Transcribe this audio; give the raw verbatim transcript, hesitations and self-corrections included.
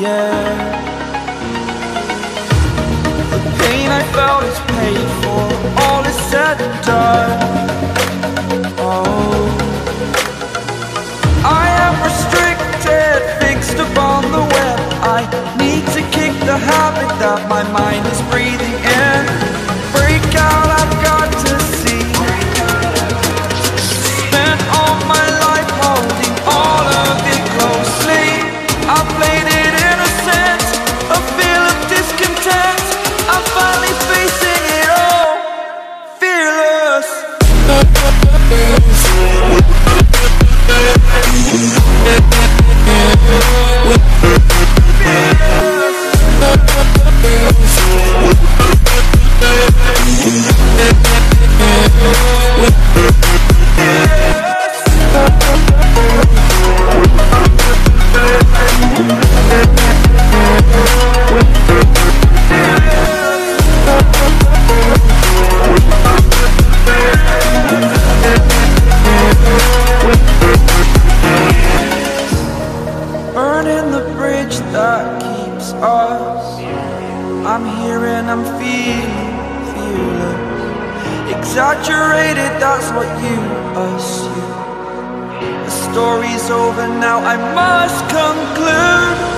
yeah. The pain I felt is paid for, all is said and done. Oh, I am restricted, fixed upon the web. I need to kick the habit that my mind is breathing in. Break out, I've got to see. Spent all my life holding all of it closely. I played it innocent, a feel of discontent. I'm finally facing it all, fearless. Burning the bridge that keeps us. I'm here and I'm feeling fearless. Exaggerated, that's what you assume. The story's over now, I must conclude.